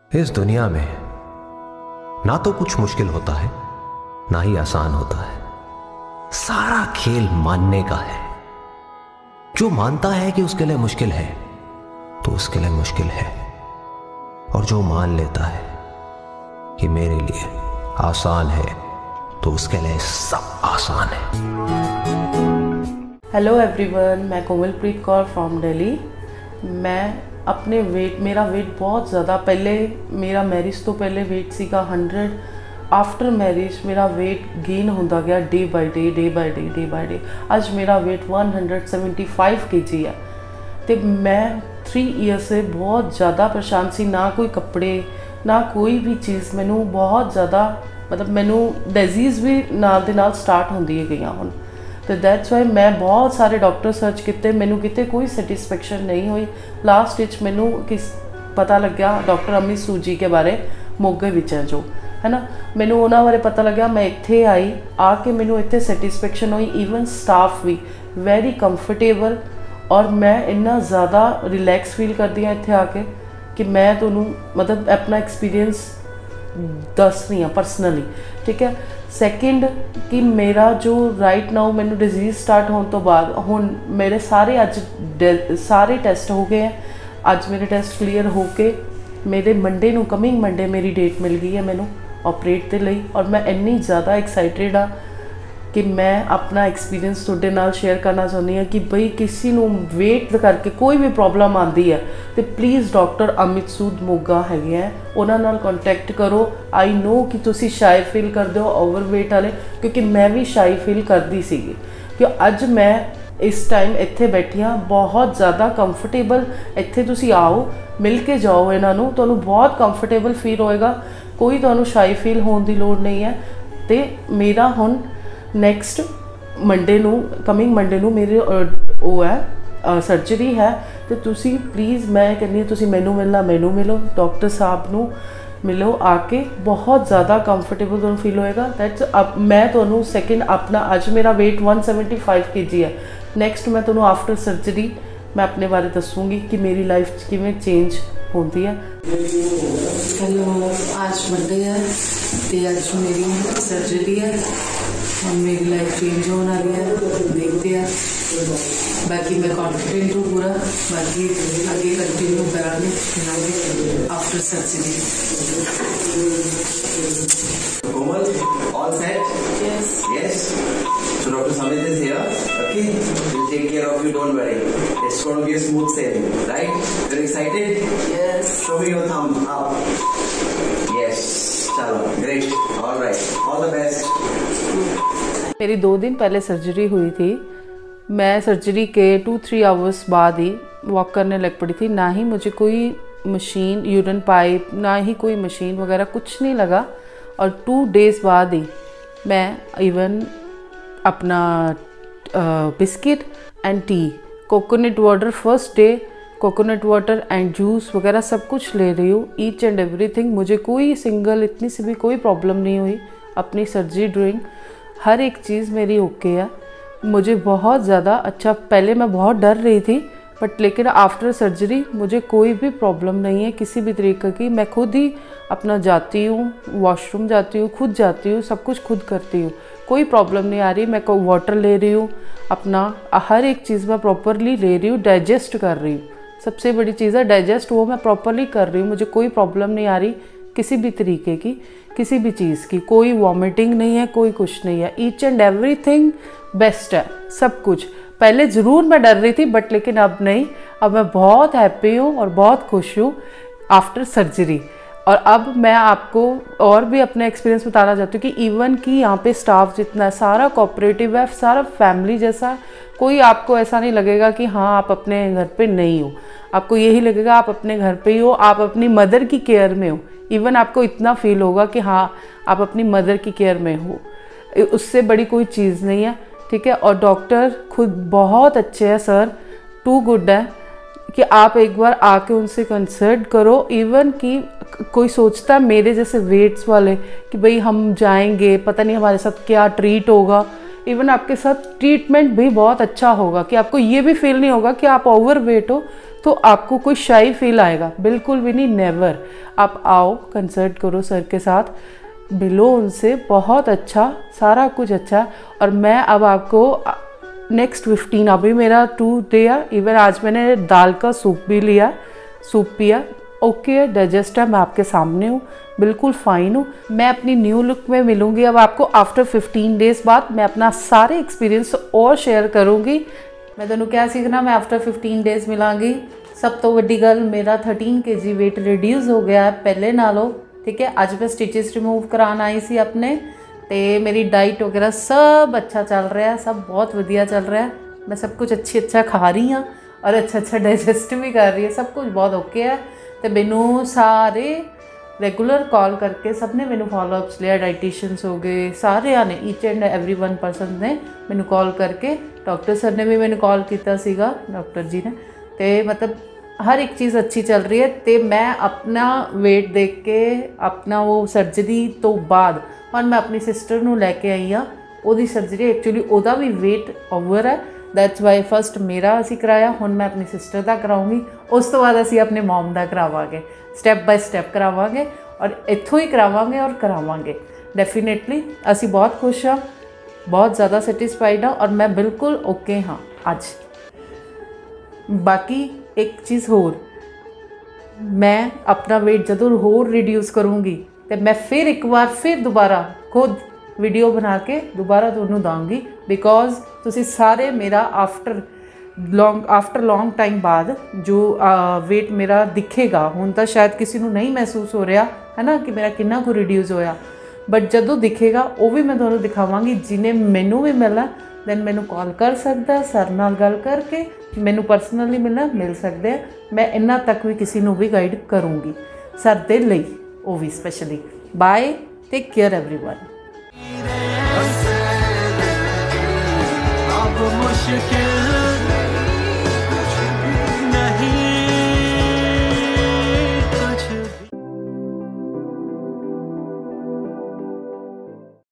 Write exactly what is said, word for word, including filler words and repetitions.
इस दुनिया में ना तो कुछ मुश्किल होता है ना ही आसान होता है। सारा खेल मानने का है। जो मानता है कि उसके लिए मुश्किल है तो उसके लिए मुश्किल है, और जो मान लेता है कि मेरे लिए आसान है तो उसके लिए सब आसान है। हेलो एवरीवन, मैं कोमलप्रीत कौर फ्रॉम दिल्ली। मैं अपने वेट मेरा वेट बहुत ज़्यादा, पहले मेरा मैरिज तो पहले वेट सीगा हंड्रेड, आफ्टर मैरिज मेरा वेट गेन होता गया day by day day by day day by day. आज मेरा weight one hundred seventy five K G है। तो मैं थ्री ईयर से बहुत ज़्यादा परेशान सी, ना कोई कपड़े ना कोई भी चीज़। मैनू बहुत ज़्यादा मतलब मैनू डिजीज़ भी नाल दे नाल स्टार्ट होंदी गई हुण। तो दैट्स वाई मैं बहुत सारे डॉक्टर सर्च किए, मैनू किते कोई सैटिस्फैक्शन नहीं हुई। लास्ट विच मैनू किस पता लग्या डॉक्टर अमित सूद जी के बारे, मोगे विच है जो है ना, मैनू उन्होंने बारे पता लग्या। मैं इत्थे आई, आके मैनू इत्थे सैटिस्फैक्शन हुई। ईवन स्टाफ भी वेरी कंफर्टेबल, और मैं इन्ना ज़्यादा रिलैक्स फील करती हाँ इत्थे आके कि मैं तुहानू मतलब अपना एक्सपीरियंस दस रही हाँ परसनली। ठीक है। सैकेंड कि मेरा जो राइट नाउ मैनू डिजीज़ स्टार्ट होने तो बाद हुण मेरे सारे अज सारे टेस्ट हो गए हैं। अज मेरे टेस्ट क्लीयर हो के मेरे मंडे नू कमिंग मंडे मेरी डेट मिल गई है मैनू ऑपरेट के लिए। और मैं इन्नी ज़्यादा एक्साइटेड हाँ कि मैं अपना एक्सपीरियंस तुहाडे नाल शेयर करना चाहती हाँ कि बई किसी नू वेट करके कोई भी प्रॉब्लम आती है तो प्लीज़ डॉक्टर अमित सूद मोगा हैगे हैं, उन्होंने नाल कॉन्टैक्ट करो। आई नो कि तुसी शाई फील करते हो ओवरवेट वाले, क्योंकि मैं भी शाई फील करती सी कि अज मैं इस टाइम इत्थे बैठी हाँ बहुत ज़्यादा कंफर्टेबल। इत्थे तुसी आओ, मिल के जाओ इन्हों, तो बहुत कंफर्टेबल फील होएगा। कोई तो शाई फील होने की लोड़ नहीं है। तो मेरा हुण नैक्सट मंडे नू कमिंग मंडे नू मेरे वो है सर्जरी है। तो तुसी प्लीज़ मैं कहनी तुसी मैनू मिलना, मैनू मिलो, डॉक्टर साहब नू मिलो आके, बहुत ज़्यादा कंफर्टेबल तुहानू फील होएगा। दैट्स अब मैं तुहानू सैकेंड अपना अज मेरा weight one seventy five K G है। नैक्सट मैं तुहानू आफ्टर सर्जरी मैं अपने बारे दसूँगी कि मेरी लाइफ किवें चेंज होती है। हेलो, आज मंडे है तो आज मेरी सर्जरी है और मेरी लाइफ चेंज होने वाली है, देखते हैं। बाकी मैं कॉन्फिडेंट हूँ पूरा, बाकी आगे कंटिन्यू करेंगे after surgery. Komal, all set? Yes. Yes. So Doctor Samit is here. Okay, we'll take care of you. Don't worry. It's going to be a smooth sailing, right? You're excited? Yes. Show me your thumb up. Yes. चलो, great. All right. All the best. मेरी दो दिन पहले surgery हुई थी। मैं surgery के to three hours बाद ही वॉक करने लग पड़ी थी। ना ही मुझे कोई मशीन, यूरिन पाइप, ना ही कोई मशीन वगैरह कुछ नहीं लगा। और टू डेज़ बाद ही मैं इवन अपना biscuit and tea, coconut water, first day coconut water and juice वगैरह सब कुछ ले रही हूँ, ईच एंड एवरीथिंग। मुझे कोई सिंगल इतनी सी भी कोई प्रॉब्लम नहीं हुई अपनी सर्जरी ड्यूरिंग। हर एक चीज़ मेरी ओके है। मुझे बहुत ज़्यादा अच्छा, पहले मैं बहुत डर रही थी बट लेकिन आफ्टर सर्जरी मुझे कोई भी प्रॉब्लम नहीं है किसी भी तरीके की। मैं खुद ही अपना जाती हूँ, वॉशरूम जाती हूँ, खुद जाती हूँ, सब कुछ खुद करती हूँ, कोई प्रॉब्लम नहीं आ रही। मैं को वाटर ले रही हूँ, अपना हर एक चीज़ मैं प्रॉपरली ले रही हूँ, डाइजेस्ट कर रही हूँ। सबसे बड़ी चीज़ है डाइजेस्ट, वो मैं प्रॉपरली कर रही हूँ। मुझे कोई प्रॉब्लम नहीं आ रही किसी भी तरीके की, किसी भी चीज़ की, कोई वॉमिटिंग नहीं है, कोई कुछ नहीं है। ईच एंड एवरीथिंग बेस्ट है सब कुछ। पहले ज़रूर मैं डर रही थी बट लेकिन अब नहीं, अब मैं बहुत हैप्पी हूँ और बहुत खुश हूँ आफ्टर सर्जरी। और अब मैं आपको और भी अपना एक्सपीरियंस बताना चाहती हूँ कि इवन कि यहाँ पे स्टाफ जितना है सारा कोऑपरेटिव है, सारा फैमिली जैसा। कोई आपको ऐसा नहीं लगेगा कि हाँ आप अपने घर पे नहीं हो, आपको यही लगेगा आप अपने घर पे ही हो, आप अपनी मदर की केयर में हो। इवन आपको इतना फील होगा कि हाँ आप अपनी मदर की केयर में हो, उससे बड़ी कोई चीज़ नहीं है। ठीक है। और डॉक्टर खुद बहुत अच्छे हैं सर, टू गुड है कि आप एक बार आके उनसे कंसल्ट करो। इवन कि कोई सोचता है मेरे जैसे वेट्स वाले कि भाई हम जाएंगे, पता नहीं हमारे साथ क्या ट्रीट होगा। इवन आपके साथ ट्रीटमेंट भी बहुत अच्छा होगा कि आपको ये भी फील नहीं होगा कि आप ओवर वेट हो। तो आपको कोई शाई फील आएगा, बिल्कुल भी नहीं, नेवर। आप आओ, कंसल्ट करो सर के साथ, मिलो उनसे, बहुत अच्छा, सारा कुछ अच्छा। और मैं अब आपको नेक्स्ट फिफ्टीन, अभी मेरा टू डे है, इवन आज मैंने दाल का सूप भी लिया, सूप पिया, ओके डाइजेस्ट है, मैं आपके सामने हूँ, बिल्कुल फाइन हूँ। मैं अपनी न्यू लुक में मिलूँगी अब आपको आफ्टर फिफ्टीन डेज़ बाद। मैं अपना सारे एक्सपीरियंस और शेयर करूँगी। मैं तेनों क्या सीखना, मैं आफ्टर फिफ्टीन डेज़ मिलांगी। सब तो वड्डी गल, मेरा थर्टीन के जी वेट रिड्यूस हो गया है पहले नालों, ठीक है। अज मैं स्टिचेस रिमूव कराने आई सी अपने, तो मेरी डाइट वगैरह सब अच्छा चल रहा है, सब बहुत वधिया चल रहा है। मैं सब कुछ अच्छी अच्छा खा रही हाँ और अच्छा अच्छा डाइजेस्ट भी कर रही है, सब कुछ बहुत ओके है। तो मैनू सारे रेगूलर कॉल करके सब ने मैनू फॉलोअप्स लिया, डाइटिशियंस हो गए, सारे ने, each and every one person ने मैनू कॉल करके, डॉक्टर सर ने भी मैनू कॉल किया सीगा, डॉक्टर जी ने, तो मतलब हर एक चीज़ अच्छी चल रही है। तो मैं अपना वेट देख के, अपना वो सर्जरी तो बाद और मैं अपनी सिस्टर नू लैके आई हाँ, वो सर्जरी एक्चुअली वह भी वेट ओवर है, दैट्स वाई फस्ट मेरा असी कराया, हुण मैं अपनी सिस्टर का कराऊँगी, उस तो बाद असी अपने मॉम का करावांगे, स्टैप बाय स्टैप करावांगे और इत्थों ही करावांगे और करावांगे डेफिनेटली। असी बहुत खुश हाँ, बहुत ज़्यादा सैटिस्फाइड हाँ और मैं बिल्कुल ओके हाँ अज। बाकी एक चीज़ होर, मैं अपना वेट जदों होर रिड्यूस करूँगी तो मैं फिर एक बार फिर दोबारा खुद वीडियो बना के दोबारा तुहानूं दांगी, बिकॉज तुसी सारे मेरा after long after long time बाद जो वेट मेरा दिखेगा, हुण तो शायद किसी को नहीं महसूस हो रहा है ना कि मेरा कितना को रिड्यूस होया, बट जदों दिखेगा वो भी मैं तुहानूं दिखावांगी। जिन्हें मैनू भी मिलना दैन मैनू कॉल कर सकता, सर नाल गल करके मैनू परसनली मिलना मिल सकते हैं। मैं इन्ना तक भी किसी को भी गाइड करूँगी सर दे लई, वो भी specially. Bye, take care everyone. अब मुश्किल